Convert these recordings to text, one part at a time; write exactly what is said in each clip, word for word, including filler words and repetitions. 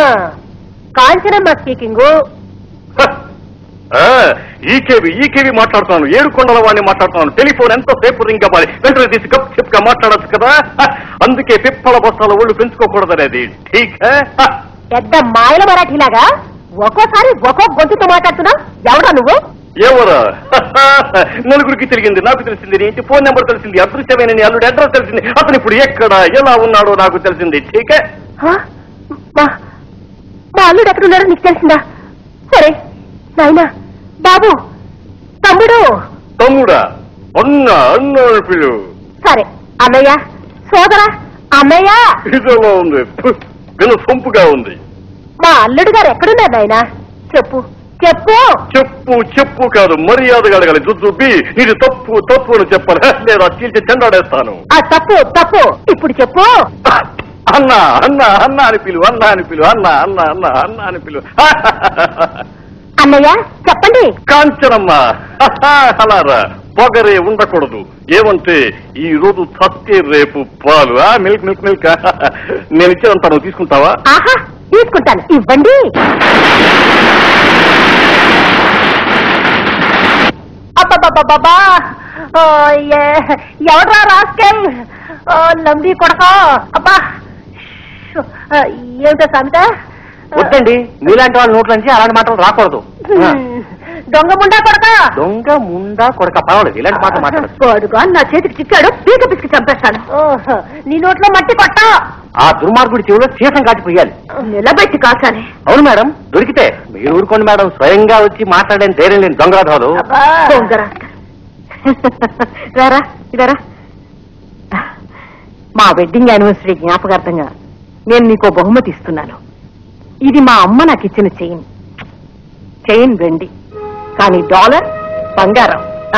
Kanchanamma speaking. ఈకేవి ఈకేవి మాట్లాడుతున్నాను, ఏడుకొండల వాడిని మాట్లాడుతున్నాను. టెలిఫోన్ ఎంతసేపు రింగ్ అవ్వాలి, వెంటనే తీసి గప్ చెప్పుగా మాట్లాడచ్చు కదా. అందుకే పిప్పల బస్తాల ఒళ్ళు పెంచుకోకూడదనేది. ఠీక్ పెద్ద మాయల మరాఠీలాగా ఒక్కోసారి ఒక్కో గొంతుతో మాట్లాడుతున్నావు. ఎవడా నువ్వు? ఎవరా? నలుగురికి తెలిసింది, నాకు తెలిసింది, నీ ఇంటి ఫోన్ నెంబర్ తెలిసింది, అదృశ్యమైన నీ అల్లుడి అడ్రస్ తెలిసింది, అతను ఇప్పుడు ఎక్కడ ఎలా ఉన్నాడో నాకు తెలిసింది. ఠీకే. మా అల్లుడు ఎక్కడున్నాడో నీకు తెలిసిందా? సరే నాయనా, బాబు, తమ్ముడు. తమ్ముడా? అన్న అన్న పిలు. సరే అన్నయ్య, సోదరా, అన్నయ్య. ఇదెలా ఉంది? విను సొంపుగా ఉంది. మా అల్లుడు గారు ఎక్కడున్నారు నాయనా? చెప్పు చెప్పు. చెప్పు చెప్పు కాదు, మర్యాదగా అడగాలి. జుజుబి ఇది తప్పు తప్పు అని చెప్పాలి, లేదా చీల్చి చెండాడేస్తాను. ఆ తప్పు తప్పు ఇప్పుడు చెప్పు. అన్న అన్న అన్న అని పిలు, అన్న అని పిలు, అన్న అన్న అన్న అన్న అని పిలు. అన్నయ్య చెప్పండి. కాంచనమ్మ అలారా, పొగరే ఉండకూడదు. ఏమంటే ఈ రోజు చస్తే రేపు పాలు. మిల్క్ మిల్క్ మిల్క్ నేను ఇచ్చేదంతా నువ్వు తీసుకుంటావా? ఆహా, తీసుకుంటాను, ఇవ్వండి. అబ్బబ్బబ్బబ్బా, ఎవడ్రా రాస్కెల్, లంబి కొడక. అబ్బా ఏమిటో సామెత? వద్దండి, మీలాంటి వాళ్ళ నోట్ల నుంచి అలాంటి మాటలు రాకూడదు. దొంగ ముండా కొడక. దొంగ ముండా కొడక పర్వాలేదు, ఇలాంటి మాట మాట్లాడదు. కొడుగా నా చేతికి చిక్కాడు, పీక పిసికి చంపేస్తాను. నీ నోట్లో మట్టి పట్ట. ఆ దుర్మార్గుడి చెవిలో సీసం కాచిపోయాలి. నిలబెట్టి కాచాలి. అవును మేడం, దొరికితే మీరు ఊరుకోండి మేడం. స్వయంగా వచ్చి మాట్లాడని ధైర్యం లేని దొంగరాధాలు. రారా ఇదారా. మా వెడ్డింగ్ యానివర్సరీ జ్ఞాపకార్థంగా నేను నీకో బహుమతి ఇస్తున్నాను. ఇది మా అమ్మ నాకు ఇచ్చిన చైన్. చైన్ వెండి, కానీ డాలర్ బంగారం.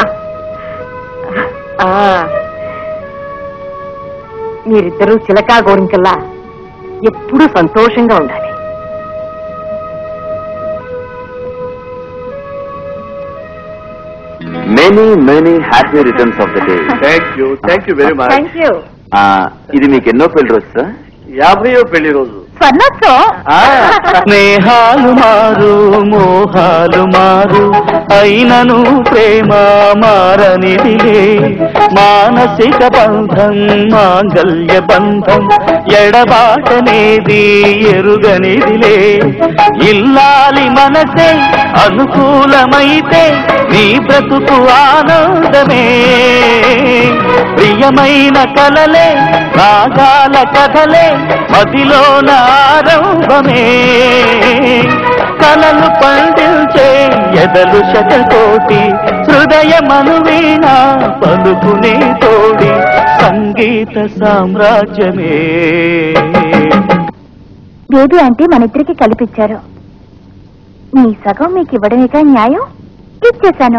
మీరిద్దరూ చిలకా గోరింకల్లా ఎప్పుడూ సంతోషంగా ఉండాలి. Many many happy returns of the day. Thank you thank you very much. Thank you. ఇది మీకు ఎన్నో పెళ్లి రోజు సార్? యాభైయో పెళ్లి రోజు. స్నేహాలు మారు మోహాలు మారు అయినను ప్రేమ మారనిదిలే. మానసిక బంధం మాంగల్య బంధం ఎడబాటనేది ఎరుగనిదిలే. ఇల్లాలి మనసే అనుకూలమైతే నీ బ్రతుకు ఆనందమే. ప్రియమైన కలలే రాగాల కథలే మదిలోన ఆరంభమే. కలలు పండించే ఎదలు శతకోటి హృదయమను వీణ పలుకునే తోడి సంగీత సామ్రాజ్యమే. బేబీ అంటే మన ఇద్దరికి కల్పించారు. మీ సగం మీకు ఇవ్వడమేగా న్యాయం. ఇచ్చేశాను.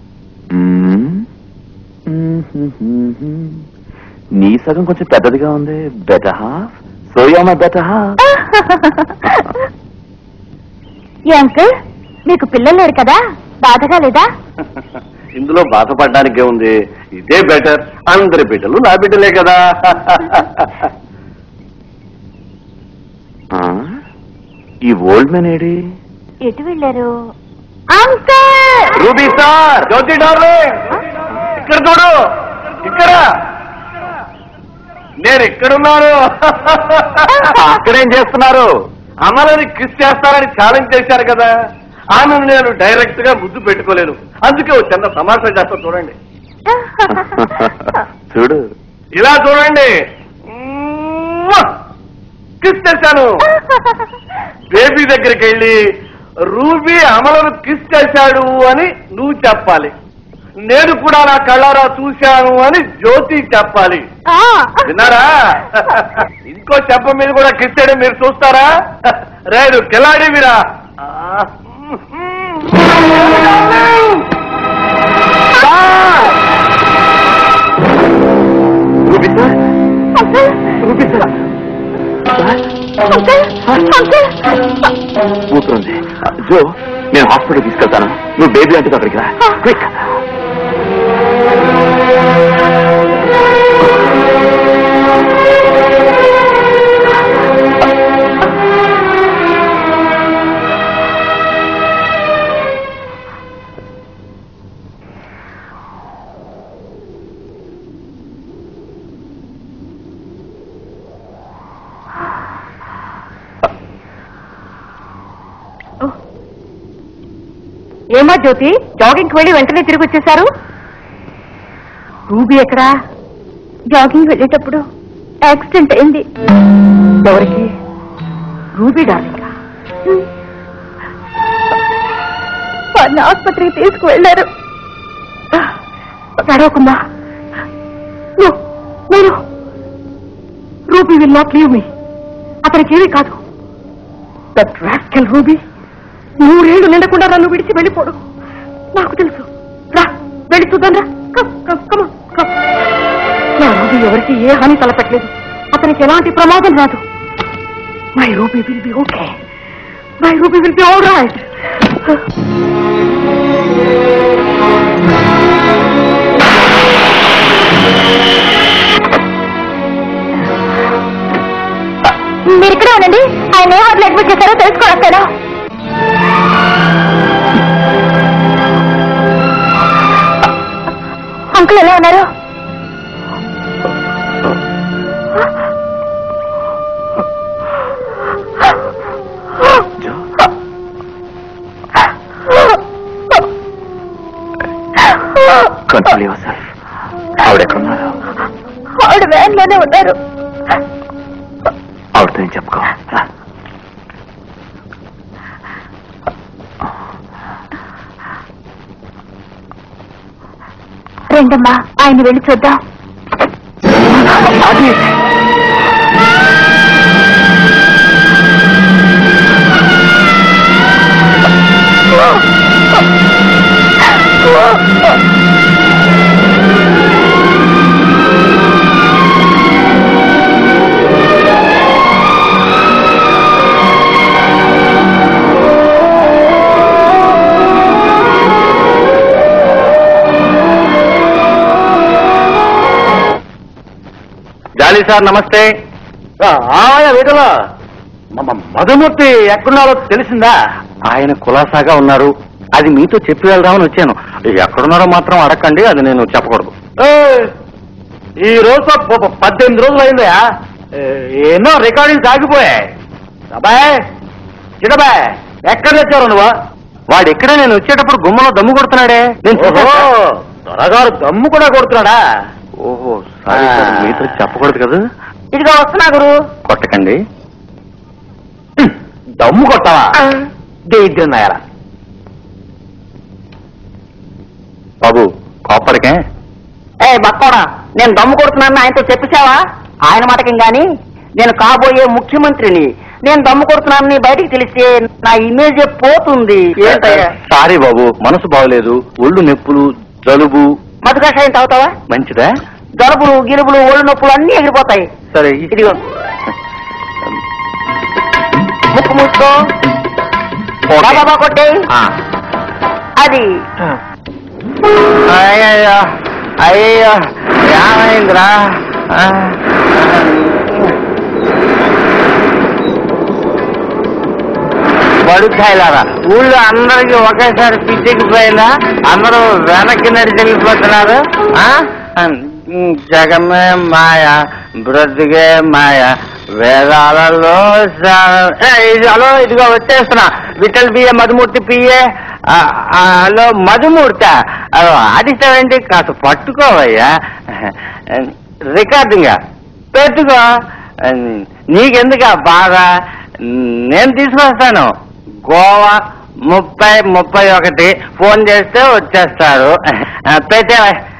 నీ సగం కొంచెం పెద్దదిగా ఉంది. Better half. So you are my better half. Uncle, మీకు పిల్లలు లేరు కదా, బాధగా లేదా? ఇందులో బాధపడడానికే ఉంది, ఇదే బెటర్. అందరి బిడ్డలు నా బిడ్డలే కదా. ఈ ఓల్డ్ మ్యాన్ ఏడి? ఎటు వెళ్ళారు? Uncle! Ruby sir, Jyothi darling, ఇక్కడ చూడు, ఇక్కడ నేను ఎక్కడున్నాను. అక్కడేం చేస్తున్నారు? అమలని కిస్ చేస్తారని ఛాలెంజ్ చేశారు కదా, ఆమెను నేను డైరెక్ట్ గా ముద్దు పెట్టుకోలేను. అందుకే ఓ చిన్న సమాచారం చేస్తా, చూడండి. చూడు, ఇలా చూడండి, కిస్ చేశాను. బేబీ దగ్గరికి వెళ్ళి రూబీ అమలను కిస్ చేశాడు అని నువ్వు చెప్పాలి. నేను కూడా నా కళ్ళారా చూశాను అని జ్యోతి చెప్పాలి. విన్నారా? ఇంకో చెప్ప మీద కూడా కిస్ చేయడం మీరు చూస్తారా? రేడు కిలాడి మీరా. రూబీ సార్, రూబీ సార్, కూతురుంది. జో, నేను హాస్పిటల్ తీసుకెళ్తాను, నువ్వు బేబీ అంటే అక్కడికి రా. క్విక్. ఏమా జ్యోతి, జాగింగ్కి వెళ్ళి వెంటనే తిరిగి వచ్చేశారు? రూబీ ఎక్కడా? జాగింగ్ వెళ్ళేటప్పుడు యాక్సిడెంట్ అయింది. ఎవరికి? Ruby darling. వారిని ఆసుపత్రికి తీసుకువెళ్లారు. నడవకుమ్మా. నేను Ruby will not leave me. అతనికి ఏమీ కాదు. దట్ రాస్కెల్ రూబీ నూరేళ్లు నిండకుండా నన్ను విడిచి వెళ్ళిపోడు. నాకు తెలుసు. రా వెళ్ళి చూద్దాం రా. Come come come come. నా రూబీ ఎవరికి ఏ హాని తలపెట్టలేదు. అతనికి ఎలాంటి ప్రమాదం రాదు. My Ruby will be okay. My Ruby will be all right. మీరు ఇక్కడే ఉండండి. ఆయన ఏ హార్ట్లో అడ్మిట్ చేశారో తెలుసుకొని వస్తాను. అంకుల్ ఎలా ఉన్నారు? Control yourself. ఆవిడెక్కడున్నారు? ఆవిడ వ్యాన్ లోనే ఉన్నారు. ఆవిడతో ఏం చెప్పుకో. రండమ్మా, ఆయన వెళ్ళి చూద్దాం. అది జాలి సార్, నమస్తే. వీటిలో మధుమూర్తి ఎక్కడున్నారో తెలిసిందా? ఆయన కులాసాగా ఉన్నారు. అది మీతో చెప్పి వెళ్దామని వచ్చాను. ఎక్కడున్నారో మాత్రం అడగండి, అది నేను చెప్పకూడదు. ఈ రోజు పద్దెనిమిది రోజులు అయిందా? ఎన్నో రికార్డింగ్స్ ఆగిపోయాయి. అబ్బాయ్ చిన్నబాయ్, ఎక్కడ తెచ్చారు నువ్వు? వాడు ఎక్కడ నేను వచ్చేటప్పుడు గుమ్మలో దమ్ము కొడుతున్నాడే. నేను త్వరగారు దమ్ము కూడా కొడుతున్నాడా? ఓహో సారీ సార్, మీతో చెప్పకూడదు కదా. ఇదిగో వస్తున్నా గురు. కొట్టకండి. దమ్ము కొట్టావా? దేద్దున్నాయరా బాబు, కోపడికే. ఏ బక్కోడా, నేను దమ్ము కొడుతున్నాను ఆయనతో చెప్పేశావా? ఆయన మాటకేం గాని, నేను కాబోయే ముఖ్యమంత్రిని. నేను దమ్ము కొడుతున్నానని బయటికి తెలిస్తే నా ఇమేజ్ పోతుంది. ఏంటయ్యా? సారీ బాబు, మనసు బాగలేదు. ఒళ్ళు నొప్పులు, జలుబు. మధు కషాయం తాగుతావా? మంచిదా? జలుబులు గిలుబులు ఒళ్ళు నొప్పులు అన్ని ఎగిరిపోతాయి. సరే ఇదిగో ముక్కు మూసుకో. బాబా కొట్టే. అది అయ్యో అయ్యో ఏమైందిరా? బడుకాయలారా, ఊళ్ళో అందరికి ఒకేసారి పిచ్చెక్కిపోయిందా? అందరూ వెనక్కి నడిచి వెళ్ళిపోతున్నారు. జగమే మాయ, బ్రతికే మాయ, వేదాలలో హలో ఇదిగో వచ్చేస్తున్నా. Vittal PA, Madhumurthy PA. Hello Madhumurthy, ఆడిస్తావేంటి? కాస్త పట్టుకోవయ్యా. రికార్డింగ్ పెట్టుకో. నీకెందుకా బాధ? నేను తీసుకొస్తాను. గోవా ముప్పై ముప్పై ఒకటి ఫోన్ చేస్తే వచ్చేస్తారు. పెట్టే.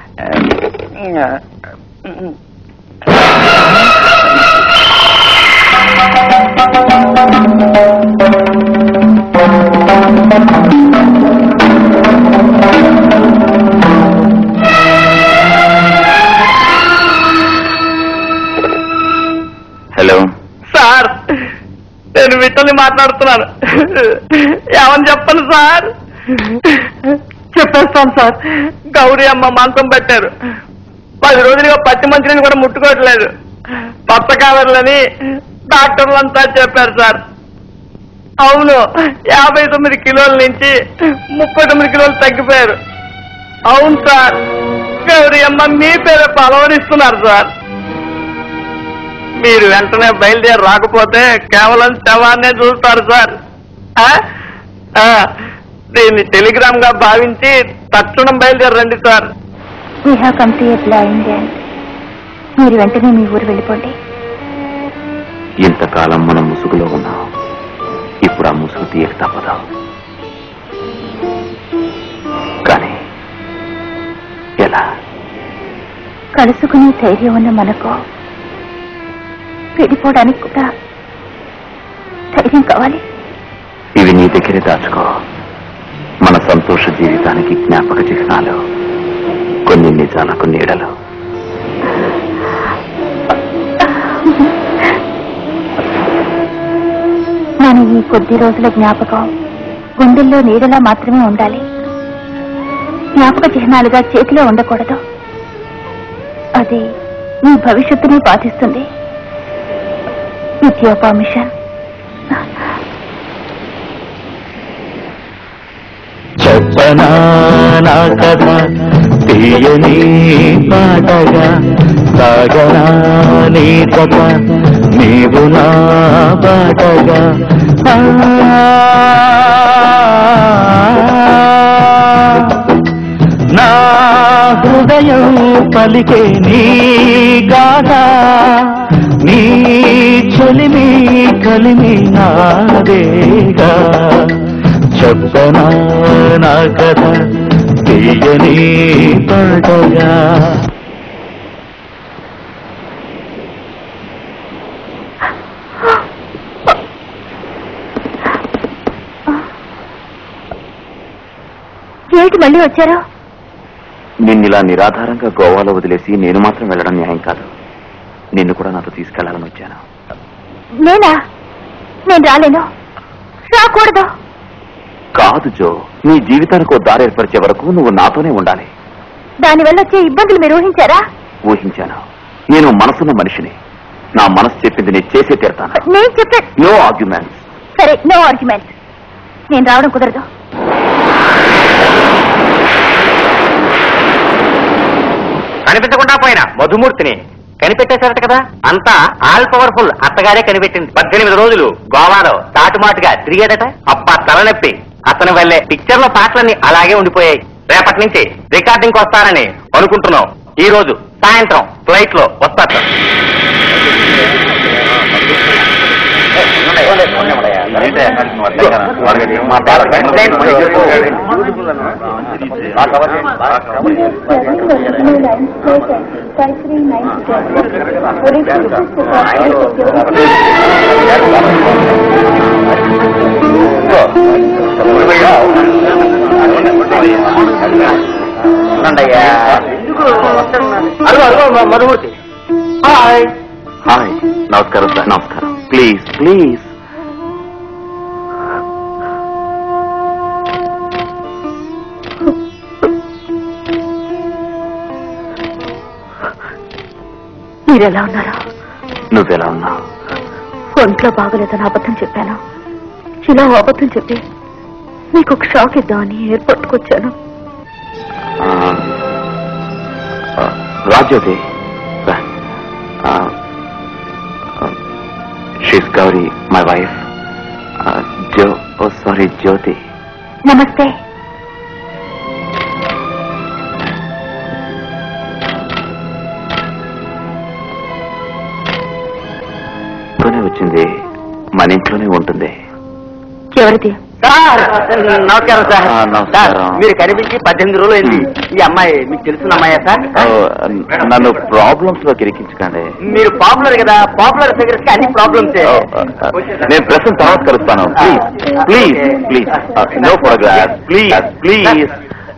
హలో సార్, నేను విఠల్ని మాట్లాడుతున్నాను. ఏమని చెప్పను సార్? చెప్పేస్తాను సార్. గౌరీ అమ్మ మంచం పెట్టారు. పది రోజులుగా పచ్చి మంచిని కూడా ముట్టుకోవట్లేదు. పచ్చ కావర్లని డాక్టర్లంతా చెప్పారు సార్. అవును, యాభై తొమ్మిది కిలోల నుంచి ముప్పై తొమ్మిది కిలోలు తగ్గిపోయారు. అవును సార్, గౌరీ అమ్మ మీ పేరు పలవరిస్తున్నారు సార్. మీరు వెంటనే బయలుదేరి రాకపోతే కేవలం శవాన్నే చూస్తారు సార్. దీన్ని టెలిగ్రామ్ గా భావించి తక్షణం బయలుదేరండి sir. We have come to a blind end. మీరు వెంటనే మీ ఊరు వెళ్ళిపోండి. ఇంతకాలం మనం ముసుగులో ఉన్నాం, ఇప్పుడు ఆ ముసుగు తీయక తప్పదు. కానీ ఎలా? కలుసుకునే ధైర్యం ఉన్న మనకు విడిపోవడానికి కూడా ధైర్యం కావాలి. ఇవి నీ దగ్గరే దాచుకో. మన సంతోష జీవితానికి జ్ఞాపక చిహ్నాలు, కొన్ని నిజాలకు నీడలు. మన ఈ కొద్ది రోజుల జ్ఞాపకం గుండెల్లో నీడలా మాత్రమే ఉండాలి. జ్ఞాపక చిహ్నాలుగా చేతిలో ఉండకూడదు. అది మీ భవిష్యత్తుని బాధిస్తుంది. With your permission. చెప్పనా నా కథ తీయని పాటగా, సాగనా నీ కథ నీవు నా బాటగా. నా హృదయం పలికే నీ గాథ, నీ చెలిమి కలిమి నాదేగా. చెప్పనా నా కథ తీయని పాటగా. ఏంటి మళ్ళీ వచ్చారు? నిన్నిలా నిరాధారంగా గోవాలో వదిలేసి నేను మాత్రం వెళ్ళడం న్యాయం కాదు. నిన్ను కూడా నాతో తీసుకెళ్లాలని వచ్చాను. నేనా? నేను రాలేను, రాకూడదు. కాదు జో, నీ జీవితానికి ఓ దారి ఏర్పరిచే వరకు నువ్వు నాతోనే ఉండాలి. దానివల్ల వచ్చే ఇబ్బందులు మీరు ఊహించారా? ఊహించాను. నేను మనసున్న మనిషిని. నా మనసు చెప్పింది నేను చేసే తీరుతాను. నేను చెప్పే నో ఆర్గ్యుమెంట్స్. సరే, నో ఆర్గ్యుమెంట్. నేను రావడం కుదరదు. కనిపించకుండా పోయిన మధుమూర్తిని కనిపెట్టేశారట కదా. అంతా ఆల్ పవర్ఫుల్ అత్తగారే కనిపెట్టింది. పద్దెనిమిది రోజులు గోవాలో చాటుమాటుగా తిరిగేదట. అప్ప తలనొప్పి. అతని వల్లే పిక్చర్ లో పాటలన్నీ అలాగే ఉండిపోయాయి. రేపటి నుంచి రికార్డింగ్ వస్తారని అనుకుంటున్నాం. ఈ రోజు సాయంత్రం ఫ్లైట్ లో వస్తారు. మధుమూర్తి. Hi hi. నమస్కారం సార్. నమస్కారం. Please please. మీరెలా ఉన్నారా? నువ్వెలా ఉన్నావు? ఒంట్లో బాగలేదని అబద్ధం చెప్పాను. ఇలా అబద్ధం చెప్పి మీకు ఒక షాక్ ఇద్దామని ఎయిర్పోర్ట్కి వచ్చాను. రాజ్యోతి, she's Gowri, my wife. Jo oh sorry Jyothi. నమస్తే. వచ్చింది, మన ఇంట్లోనే ఉంటుంది. ఎవరిది? నమస్కారం సార్. నమస్కారం. మీరు కనిపించి పద్దెనిమిది రోజులు అయింది. ఈ అమ్మాయి మీకు తెలుసున్న అమ్మాయా సార్? నన్ను ప్రాబ్లమ్స్ లోకి ఇరికించకండి. మీరు పాపులర్ కదా, పాపులర్ ఫిగర్స్ కి అన్ని ప్రాబ్లమ్స్. నేను ప్రశ్న తర్వాత కలుస్తాను. Please please please. No photograph please please.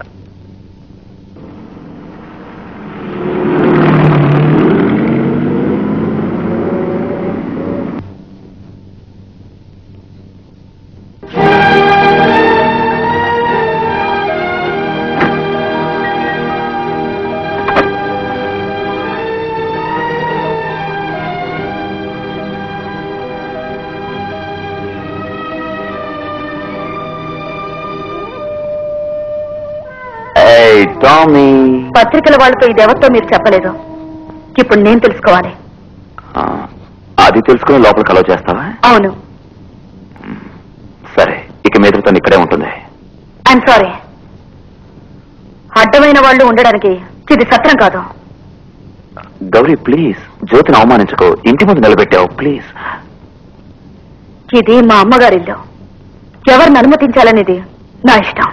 పత్రికల వాళ్ళతో ఇదెవరితో మీరు చెప్పలేదు. ఇప్పుడు నేను తెలుసుకోవాలి. అది తెలుసుకుని లోపల కలవ చేస్తావా? అవును. సరే, ఇక మీద తను ఇక్కడే ఉంటుంది. I'm sorry. అడ్డమైన వాళ్ళు ఉండడానికి ఇది సత్రం కాదు. గౌరీ ప్లీజ్, జ్యోతిని అవమానించుకో. ఇంటి ముందు నిలబెట్టావు ప్లీజ్. ఇది మా అమ్మగారిల్లు. ఎవరిని అనుమతించాలనేది నా ఇష్టం.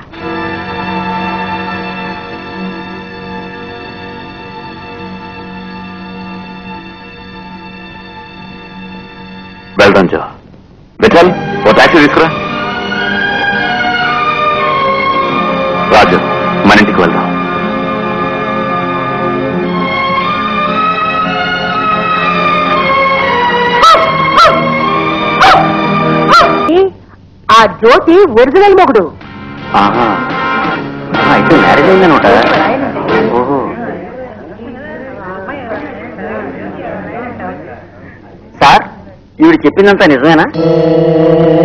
వెళ్దాం జో. విఠల్, ఓ టాక్సీ తీసుకురా. రాజు, మన ఇంటికి వెళ్దాం. ఆ జ్యోతి ఒరిజినల్ మొగుడు. ఆహా, అయితే మ్యారేజ్ అయిందనమాట. ఓహో. సార్, ఈవిడ చెప్పిందంతా నిజమేనా?